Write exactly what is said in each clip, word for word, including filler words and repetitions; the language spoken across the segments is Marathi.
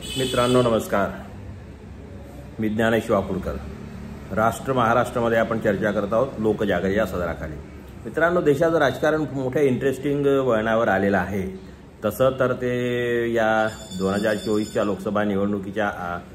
मित्रांनो नमस्कार. मी ज्ञानेश वाकुळकर. राष्ट्र महाराष्ट्रामध्ये आपण चर्चा करत आहोत लोकजागर या सदराखाली. मित्रांनो, देशाचं राजकारण मोठ्या इंटरेस्टिंग वळणावर आलेलं आहे. तसं तर ते या दोन हजार चोवीसच्या लोकसभा निवडणुकीच्या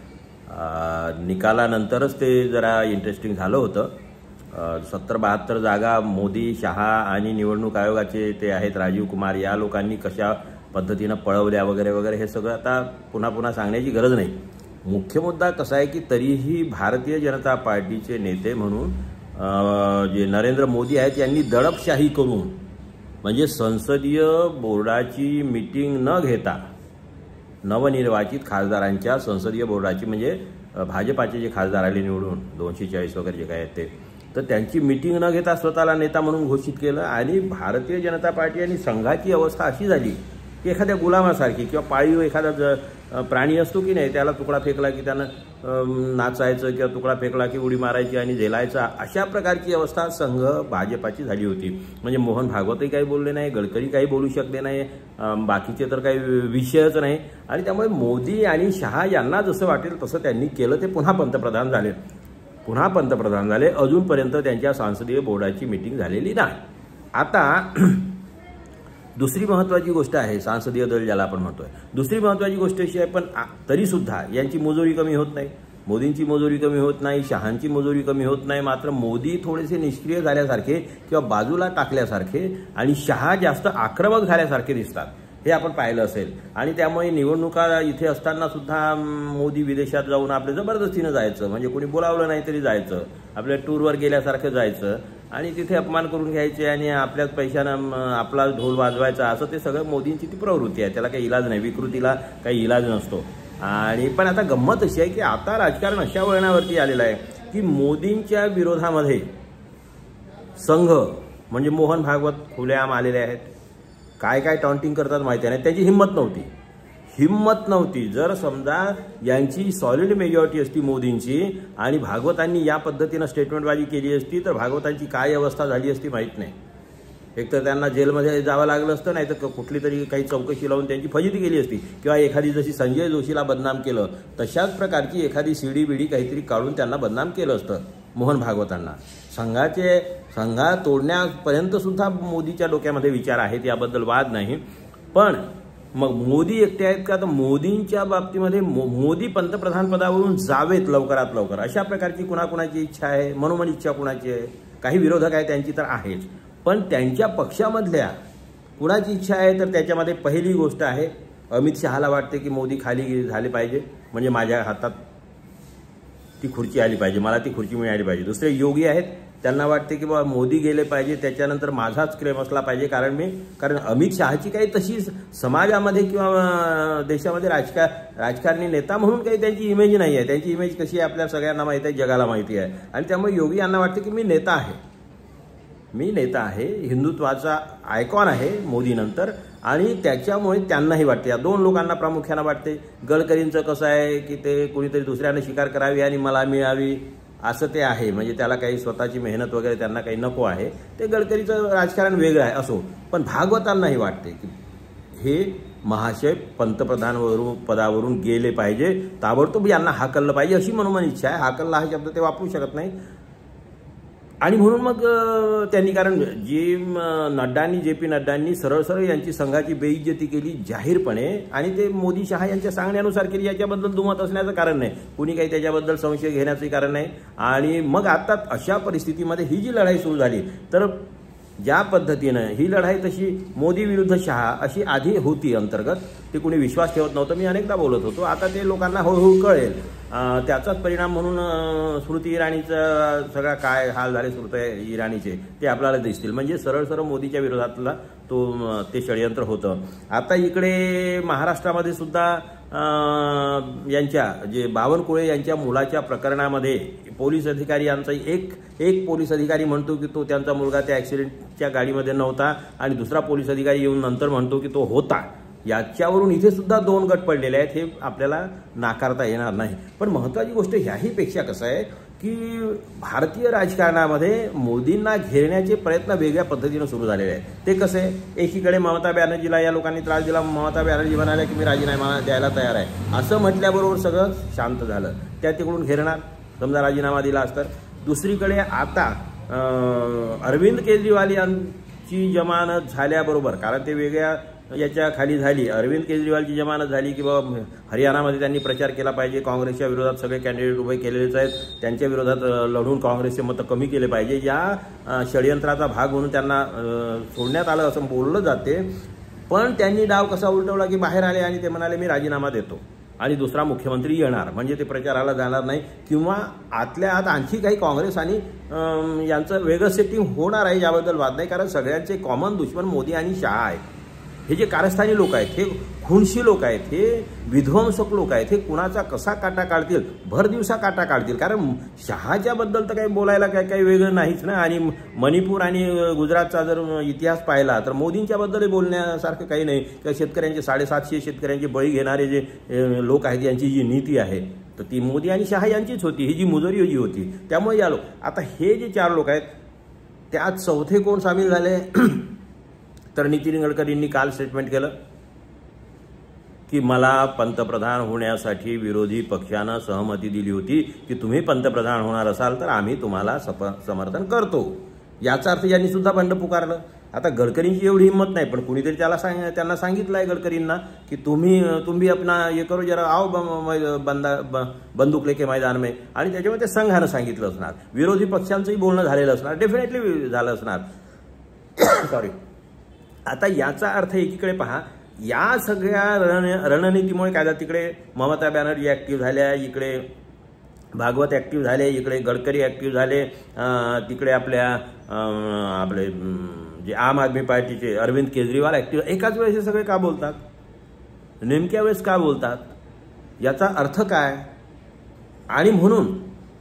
निकालानंतरच ते जरा इंटरेस्टिंग झालं होतं. सत्तर बहात्तर जागा मोदी, शहा आणि निवडणूक आयोगाचे ते आहेत राजीव कुमार या लोकांनी कशा पद्धतीनं पळवल्या वगैरे वगैरे हे सगळं आता पुन्हा पुन्हा सांगण्याची गरज नाही. मुख्य मुद्दा कसा आहे की तरीही भारतीय जनता पार्टीचे नेते म्हणून जे नरेंद्र मोदी आहेत यांनी दडपशाही करून म्हणजे संसदीय बोर्डाची मीटिंग न घेता नवनिर्वाचित खासदारांच्या संसदीय बोर्डाची म्हणजे भाजपाचे जे खासदार आले निवडून दोनशे चाळीस वगैरे जे काय आहेत ते तर त्यांची मीटिंग न घेता स्वतःला नेता म्हणून घोषित केलं. आणि भारतीय जनता पार्टी आणि संघाची अवस्था अशी झाली की एखाद्या गुलामासारखी किंवा पाळीव एखादा प्राणी असतो की नाही, त्याला तुकडा फेकला की त्यानं नाचायचं किंवा तुकडा फेकला की उडी मारायची आणि झेलायचा, अशा प्रकारची अवस्था संघ भाजपाची झाली होती. म्हणजे मोहन भागवतही काही बोलले नाही, गडकरी काही बोलू शकले नाही, बाकीचे तर काही विषयच नाही. आणि त्यामुळे मोदी आणि शहा यांना जसं वाटेल तसं त्यांनी केलं. ते पुन्हा पंतप्रधान झाले पुन्हा पंतप्रधान झाले अजूनपर्यंत त्यांच्या संसदीय बोर्डाची मीटिंग झालेली नाही. आता दुसरी महत्त्वाची गोष्ट आहे, संसदीय दल ज्याला आपण म्हणतोय, दुसरी महत्त्वाची गोष्ट अशी आहे पण तरीसुद्धा यांची मुजोरी कमी होत नाही. मोदींची मुजोरी कमी होत नाही, शहांची मुजोरी कमी होत नाही. मात्र मोदी थोडेसे निष्क्रिय झाल्यासारखे किंवा बाजूला टाकल्यासारखे आणि शहा जास्त आक्रमक झाल्यासारखे दिसतात, हे आपण पाहिलं असेल. आणि त्यामुळे निवडणुका इथे असताना सुद्धा मोदी विदेशात जाऊन आपल्या जबरदस्तीनं जायचं, म्हणजे कोणी बोलावलं नाही तरी जायचं, आपल्या टूरवर गेल्यासारखं जायचं आणि तिथे अपमान करून घ्यायचे आणि आपल्याच पैशानं आपला ढोल वाजवायचा, असं ते सगळं मोदींची ती प्रवृत्ती आहे. त्याला काही इलाज नाही, विकृतीला काही इलाज नसतो. आणि पण आता गंमत अशी आहे की आता राजकारण अशा वळणावरती आलेलं आहे की मोदींच्या विरोधामध्ये संघ म्हणजे मोहन भागवत खुलेआम आलेले आहेत. काय काय टॉन्टिंग करतात माहिती नाही, त्याची हिंमत नव्हती हिंमत नव्हती जर समजा यांची सॉलिड मेजॉरिटी असती मोदींची आणि भागवतांनी या पद्धतीनं स्टेटमेंटबाजी केली असती तर भागवतांची काय अवस्था झाली असती माहीत नाही. एक तर त्यांना जेलमध्ये जावं लागलं असतं, नाही तर कुठली तरी काही चौकशी लावून त्यांची फजिती केली असती, किंवा एखादी जशी संजय जोशीला बदनाम केलं तशाच प्रकारची एखादी सीडी बिडी काहीतरी काढून त्यांना बदनाम केलं असतं मोहन भागवतांना. संघाचे संघा तोडण्यापर्यंत सुद्धा मोदीच्या डोक्यामध्ये विचार आहेत, याबद्दल वाद नाही. पण मग मोदी एकटे आहेत का, तर मोदींच्या बाबतीमध्ये मो मोदी पंतप्रधान पदावरून जावेत लवकरात लवकर अशा प्रकारची कुणाकुणाची इच्छा आहे, मनोमन इच्छा कुणाची आहे. काही विरोधक आहे त्यांची तर आहेच, पण त्यांच्या पक्षामधल्या कुणाची इच्छा आहे तर त्याच्यामध्ये पहिली गोष्ट आहे अमित शहाला वाटते की मोदी खाली झाले पाहिजे, म्हणजे माझ्या हातात ती खुर्ची आली पाहिजे, मला ती खुर्ची मिळाली पाहिजे. दुसरे योगी आहेत, त्यांना वाटते की बाबा मोदी गेले पाहिजे, त्याच्यानंतर माझाच क्लेम असला पाहिजे, कारण मी कारण अमित शहाची काही तशी समाजामध्ये किंवा देशामध्ये राजकार राजकारणी नेता म्हणून काही त्यांची इमेज नाही आहे. त्यांची इमेज कशी आहे आपल्या सगळ्यांना माहिती आहे, जगाला माहिती आहे. आणि त्यामुळे योगी यांना वाटते की मी नेता आहे मी नेता आहे हिंदुत्वाचा आयकॉन आहे मोदीनंतर, आणि त्याच्यामुळे त्यांनाही वाटते, या दोन लोकांना प्रामुख्यानं वाटते. गडकरींचं कसं आहे की ते कोणीतरी दुसऱ्यानं शिकार करावी आणि मला मिळावी असं ते आहे, म्हणजे त्याला काही स्वतःची मेहनत वगैरे त्यांना काही नको आहे. ते गडकरीचं राजकारण वेगळं आहे असो, पण भागवतांनाही वाटते की हे महाशय पंतप्रधानवरून पदावरून गेले पाहिजे, ताबडतोब यांना हाकललं पाहिजे अशी मनोमन इच्छा आहे. हाकलला हा शब्द ते वापरू शकत नाही. आणि म्हणून मग त्यांनी, कारण जे नड्डांनी जे पी नड्डांनी सरळ सरळ यांची संघाची बेइज्जती केली जाहीरपणे, आणि ते मोदी शहा यांच्या सांगण्यानुसार केली, याच्याबद्दल दुमत असण्याचं कारण नाही, कुणी काही त्याच्याबद्दल संशय घेण्याचंही कारण नाही. आणि मग आता अशा परिस्थितीमध्ये ही जी लढाई सुरू झाली तर ज्या पद्धतीनं ही लढाई तशी मोदी विरुद्ध शहा अशी आधी होती अंतर्गत, ते कुणी विश्वास ठेवत नव्हतं, मी अनेकदा बोलत होतो. आता ते लोकांना हळूहळू कळेल. त्याचाच परिणाम म्हणून स्मृती इराणीचा सगळा काय हाल झाले स्मृती इराणीचे ते आपल्याला दिसतील. म्हणजे सरळ सरळ मोदीच्या विरोधातला तो ते षडयंत्र होतं. आता इकडे महाराष्ट्रामध्ये सुद्धा यांच्या जे बावनकुळे यांच्या मुलाच्या प्रकरणामध्ये पोलीस अधिकारी यांचा एक एक पोलीस अधिकारी म्हणतो की तो त्यांचा मुलगा त्या ॲक्सिडेंटच्या गाडीमध्ये नव्हता, आणि दुसरा पोलीस अधिकारी येऊन नंतर म्हणतो की तो होता. याच्यावरून इथे सुद्धा दोन गट पडलेले आहेत, हे आपल्याला नाकारता येणार नाही. पण महत्त्वाची गोष्ट ह्याही पेक्षा कसं आहे की भारतीय राजकारणामध्ये मोदींना घेरण्याचे प्रयत्न वेगळ्या पद्धतीनं सुरू झालेले आहेत. ते कसे, एकीकडे ममता बॅनर्जीला या लोकांनी त्रास दिला, ममता बॅनर्जी म्हणाल्या की मी राजीनामा द्यायला तयार आहे, असं म्हटल्याबरोबर सगळं शांत झालं. त्या तिकडून घेरणार समजा राजीनामा दिला असता. दुसरीकडे आता अरविंद केजरीवाल यांची जमानत झाल्याबरोबर, कारण ते वेगळ्या याच्या खाली झाली, अरविंद केजरीवालची जमानत झाली की बाबा हरियाणामध्ये त्यांनी प्रचार केला पाहिजे, काँग्रेसच्या विरोधात सगळे कॅन्डिडेट उभे केलेलेच आहेत, त्यांच्या विरोधात लढून काँग्रेसचे मतं कमी केले पाहिजे, या षडयंत्राचा भाग म्हणून त्यांना सोडण्यात आलं असं बोललं जाते. पण त्यांनी डाव कसा उलटवला की बाहेर आले आणि ते म्हणाले मी राजीनामा देतो आणि दुसरा मुख्यमंत्री येणार, म्हणजे ते प्रचाराला जाणार नाही किंवा आतल्या आत आणखी काही काँग्रेस आणि यांचं वेगळं सेटिंग होणार आहे याबद्दल वाद नाही. कारण सगळ्यांचे कॉमन दुश्मन मोदी आणि शहा आहेत. हे जे कारस्थानी लोक आहेत, हे खुनशी लोक आहेत, हे विध्वंसक लोक आहेत, हे कुणाचा कसा काटा काढतील, भर दिवसा काटा काढतील. कारण शहाच्याबद्दल तर काही बोलायला काय काही वेगळं नाहीच ना. आणि मणिपूर आणि गुजरातचा जर इतिहास पाहिला तर मोदींच्याबद्दलही बोलण्यासारखं काही नाही. किंवा शेतकऱ्यांचे साडेसातशे शेतकऱ्यांचे बळी घेणारे जे लोक आहेत यांची जी नीती आहे तर ती मोदी आणि शहा यांचीच होती. ही जी मुजोरी जी होती त्यामुळे या लोक, आता हे जे चार लोक आहेत त्यात चौथे कोण सामील झाले तर नितीन गडकरींनी काल स्टेटमेंट केलं की मला पंतप्रधान होण्यासाठी विरोधी पक्षानं सहमती दिली होती की तुम्ही पंतप्रधान होणार असाल तर आम्ही तुम्हाला सप समर्थन करतो. याचा अर्थ यांनी सुद्धा बंड पुकारलं. आता गडकरींची एवढी हिंमत नाही, पण कुणीतरी त्याला सांग त्यांना सांगितलं आहे गडकरींना की तुम्ही तुम्ही अपना ये करो जरा आओ बंदा बंदूक लेके मैदान में, आणि त्याच्यामध्ये संघानं सांगितलं असणार, विरोधी पक्षांचंही बोलणं झालेलं असणार, डेफिनेटली झालं असणार. सॉरी. आता याचा अर्थ एकीकडे पहा, या सगळ्या रण रणनीतीमुळे काय झालं, तिकडे ममता बॅनर्जी ॲक्टिव्ह झाल्या, इकडे भागवत ॲक्टिव्ह झाले, इकडे गडकरी ॲक्टिव्ह झाले, तिकडे आपल्या आपले जे आम आदमी पार्टीचे अरविंद केजरीवाल ॲक्टिव्ह. एकाच वेळेस हे सगळे का बोलतात, नेमक्या वेळेस का बोलतात, याचा अर्थ काय. आणि म्हणून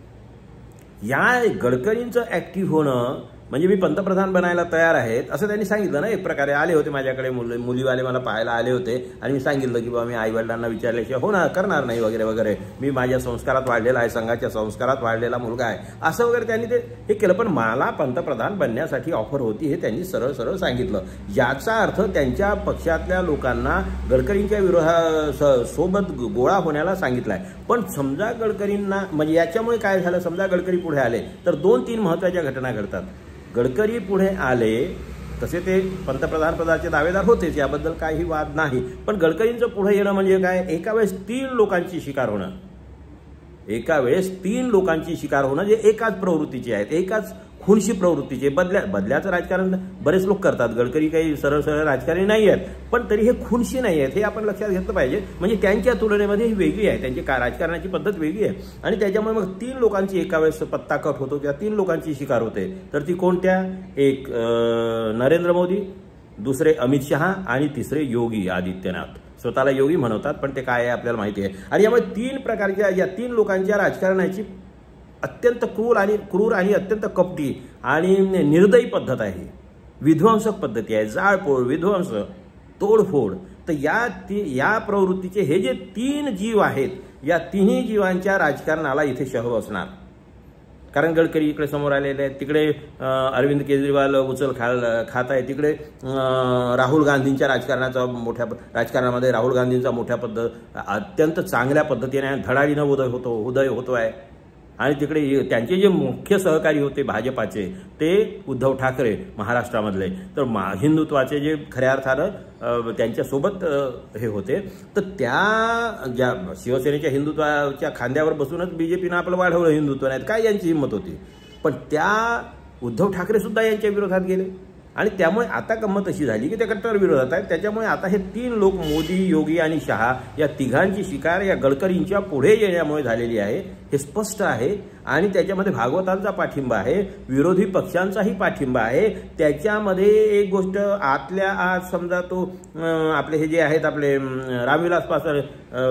या गडकरींचं ॲक्टिव्ह होणं म्हणजे मी पंतप्रधान बनायला तयार आहेत असं त्यांनी सांगितलं ना. एक प्रकारे आले होते माझ्याकडे, मुली मुलीवाले मला पाहायला आले होते आणि मी सांगितलं की बाबा मी आईवडिलांना विचारल्याशिवाय होणार करणार नाही वगैरे वगैरे, मी माझ्या संस्कारात वाढलेला आहे, संघाच्या संस्कारात वाढलेला मुलगा आहे, असं वगैरे त्यांनी ते हे केलं. पण मला पंतप्रधान बनण्यासाठी ऑफर होती हे त्यांनी सरळ सरळ सांगितलं. याचा अर्थ त्यांच्या पक्षातल्या लोकांना गडकरींच्या विरोधा सोबत गोळा होण्याला सांगितलं आहे. पण समजा गडकरींना म्हणजे याच्यामुळे काय झालं, समजा गडकरी पुढे आले तर दोन तीन महत्त्वाच्या घटना घडतात. गडकरी पुढे आले तसे ते पंतप्रधान पदाचे दावेदार होतेच, याबद्दल काही वाद नाही. पण गडकरींचं पुढे येणं म्हणजे काय, एका वेळेस तीन लोकांची शिकार होणं, एका वेळेस तीन लोकांची शिकार होणं जे एकाच प्रवृत्तीचे आहेत, एकाच खुनशी प्रवृत्तीचे. बदल्या बदल्याचं राजकारण बरेच लोक करतात, गडकरी काही सरळ सरळ राजकारणी नाही आहेत, पण तरी हे खुनशी नाही आहेत, हे आपण लक्षात घेतलं पाहिजे. म्हणजे त्यांच्या तुलनेमध्ये ही वेगळी आहे, त्यांची का राजकारणाची पद्धत वेगळी आहे. आणि त्याच्यामुळे मग तीन लोकांची एका वेळेस पत्ता कट होतो, त्या तीन लोकांची शिकार होते. तर ती कोणत्या, एक नरेंद्र मोदी, दुसरे अमित शहा आणि तिसरे योगी आदित्यनाथ. स्वतःला योगी म्हणवतात पण ते काय आहे आपल्याला माहिती आहे. आणि यामुळे तीन प्रकारच्या या तीन लोकांच्या राजकारणाची अत्यंत क्रूर आणि क्रूर आणि अत्यंत कपटी आणि निर्दयी पद्धत आहे, विध्वंसक पद्धती आहे, जाळपोळ, विध्वंस, तोडफोड. तर या ती या प्रवृत्तीचे हे जे तीन जीव आहेत, या तिन्ही जीवांच्या राजकारणाला इथे शह असणार. कारण गडकरी इकडे समोर आलेले आहेत, तिकडे अरविंद केजरीवाल उचल खा खात आहे, तिकडे राहुल गांधींच्या राजकारणाचा मोठ्या राजकारणामध्ये राहुल गांधींचा मोठ्या पद्धत अत्यंत चांगल्या पद्धतीने धडाडीनं उदय होतो उदय होतो आहे. आणि तिकडे त्यांचे जे मुख्य सहकारी होते भाजपाचे ते उद्धव ठाकरे महाराष्ट्रामधले, तर मा हिंदुत्वाचे जे खऱ्या अर्थानं त्यांच्यासोबत हे होते. तर त्या ज्या शिवसेनेच्या हिंदुत्वाच्या खांद्यावर बसूनच बी जे पीनं आपलं वाढवलं हिंदुत्व, नाही काय यांची हिंमत होती. पण त्या उद्धव ठाकरेसुद्धा यांच्या विरोधात गेले आणि त्यामुळे आता गंमत अशी झाली की ते कट्टर विरोधात आहेत. त्याच्यामुळे आता हे तीन लोक मोदी, योगी आणि शहा या तिघांची शिकार या गडकरींच्या पुढे येण्यामुळे झालेली आहे, हे स्पष्ट आहे. आणि त्याच्यामध्ये भागवतांचा पाठिंबा आहे, विरोधी पक्षांचाही पाठिंबा आहे. त्याच्यामध्ये एक गोष्ट आतल्या आत समजा तो आपले हे जे आहेत आपले रामविलास पासवान,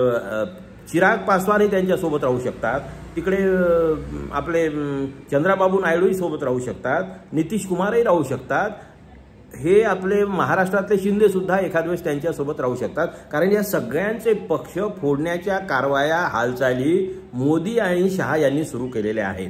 चिराग पासवानही त्यांच्यासोबत राहू शकतात, तिकडे आपले चंद्राबाबू नायडूही सोबत राहू शकतात, नितीश कुमारही राहू शकतात. हे आपले महाराष्ट्रातले शिंदे सुद्धा एखाद वेळेस त्यांच्यासोबत राहू शकतात, कारण या सगळ्यांचे पक्ष फोडण्याच्या कारवाया हालचाली मोदी आणि शहा यांनी सुरू केलेल्या आहेत.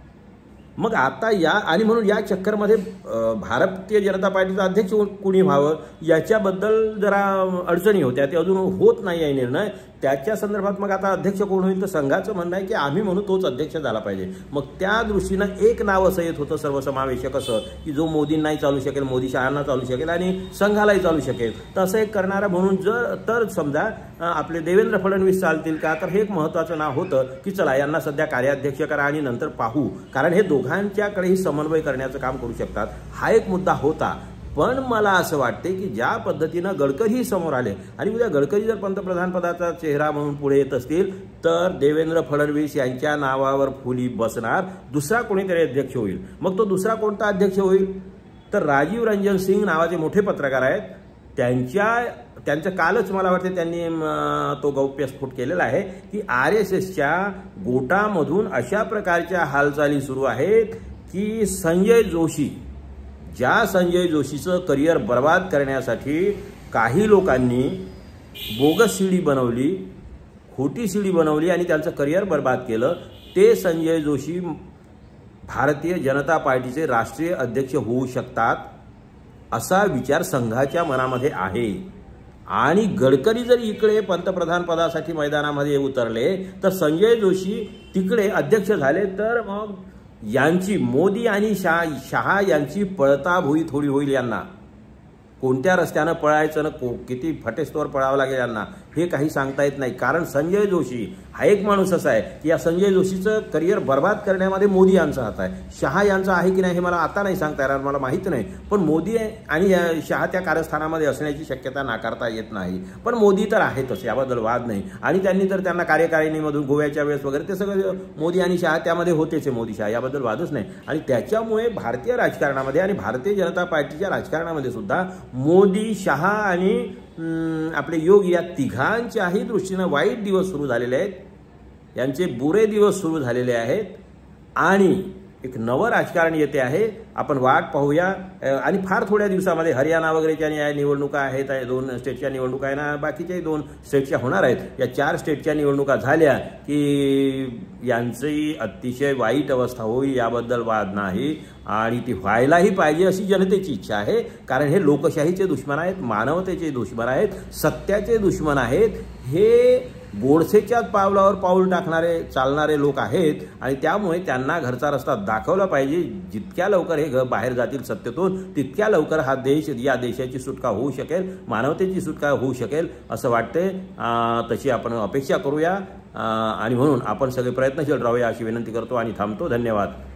मग आता या आणि म्हणून या चक्करमध्ये भारतीय जनता पार्टीचा अध्यक्ष कुणी व्हावं याच्याबद्दल जरा अडचणी होत्या, ते अजून होत नाही आहे निर्णय. त्याच्या संदर्भात मग आता अध्यक्ष कोण होईल तर संघाचं म्हणणं आहे की आम्ही म्हणू तोच अध्यक्ष झाला पाहिजे. मग त्या दृष्टीनं एक नाव असं येत होतं सर्वसमावेशक असं की जो मोदींनाही चालू शकेल, मोदी शहांना चालू शकेल आणि संघालाही चालू शकेल. तसं एक करणारा म्हणून जर तर समजा आपले देवेंद्र फडणवीस चालतील का, तर हे एक महत्त्वाचं नाव होतं की चला यांना सध्या कार्याध्यक्ष करा आणि नंतर पाहू, कारण हे दोघांच्याकडेही समन्वय करण्याचं काम करू शकतात. हा एक मुद्दा होता. पण मला असं वाटते की ज्या पद्धतीनं गडकरी समोर आले आणि उद्या गडकरी जर पंतप्रधान पदाचा चेहरा म्हणून पुढे येत असतील तर देवेंद्र फडणवीस यांच्या नावावर फुली बसणार, दुसरा कोणीतरी अध्यक्ष होईल. मग तो दुसरा कोणता अध्यक्ष होईल तर राजीव रंजन सिंग नावाचे मोठे पत्रकार आहेत, त्यांच्या त्यांचं कालच मला वाटते त्यांनी तो गौप्यस्फोट केलेला आहे की आर एस एसच्या गोटामधून अशा प्रकारच्या हालचाली सुरू आहेत की संजय जोशी, ज्या संजय जोशीचं करिअर बर्बाद करण्यासाठी काही लोकांनी बोगस सीडी बनवली, खोटी सीडी बनवली आणि त्यांचं करिअर बर्बाद केलं, ते संजय जोशी भारतीय जनता पार्टीचे राष्ट्रीय अध्यक्ष होऊ शकतात असा विचार संघाच्या मनामध्ये आहे. आणि गडकरी जर इकडे पंतप्रधान पदासाठी मैदानामध्ये उतरले तर संजय जोशी तिकडे अध्यक्ष झाले तर मग यांची मोदी आणि शहा शहा यांची पळताभुई थोडी होईल. यांना कोणत्या रस्त्यानं पळायचं ना को किती फटेस्तोवर पळावं लागेल यांना हे काही सांगता येत नाही. कारण संजय जोशी हा एक माणूस असा आहे की या संजय जोशीचं करिअर बर्बाद करण्यामध्ये मोदी यांचा हात आहे. शहा यांचा आहे की नाही हे मला आता नाही सांगता येणार, मला माहिती नाही. पण मोदी आणि शहा त्या कारस्थानामध्ये असण्याची शक्यता नाकारता येत नाही. पण मोदी तर आहेतच, याबद्दल वाद नाही. आणि त्यांनी तर त्यांना कार्यकारिणीमधून गोव्याच्या वेळेस वगैरे ते सगळं मोदी आणि शहा त्यामध्ये होतेच आहे, मोदी शहा याबद्दल वादच नाही. आणि त्याच्यामुळे भारतीय राजकारणामध्ये आणि भारतीय जनता पार्टीच्या राजकारणामध्ये सुद्धा मोदी, शहा आणि आपले योगी या तिघांच्याही दृष्टीनं वाईट दिवस सुरू झालेले आहेत, यांचे बुरे दिवस सुरू झालेले आहेत आणि एक नवं राजकारण येते आहे. आपण वाट पाहूया. आणि फार थोड्या दिवसामध्ये हरियाणा वगैरेच्या या निवडणुका आहेत, दोन स्टेटच्या निवडणुका आहे ना, बाकीच्याही दोन स्टेटच्या होणार आहेत. या चार स्टेटच्या निवडणुका झाल्या की यांची अतिशय वाईट अवस्था होईल, याबद्दल वाद नाही. आणि ती व्हायलाही पाहिजे अशी जनतेची इच्छा आहे, कारण हे लोकशाहीचे दुश्मन आहेत, मानवतेचे दुश्मन आहेत, सत्याचे दुश्मन आहेत. हे गोडसेच्याच पावलावर पाऊल टाकणारे चालणारे लोक आहेत आणि त्यामुळे त्यांना घरचा रस्ता दाखवला पाहिजे. जितक्या लवकर हे घर बाहेर जातील सत्तेतून तितक्या लवकर हा देश, या देशाची सुटका होऊ शकेल, मानवतेची सुटका होऊ शकेल असं वाटते. तशी आपण अपेक्षा करूया आणि म्हणून आपण सगळे प्रयत्नशील राहूया अशी विनंती करतो आणि थांबतो. धन्यवाद.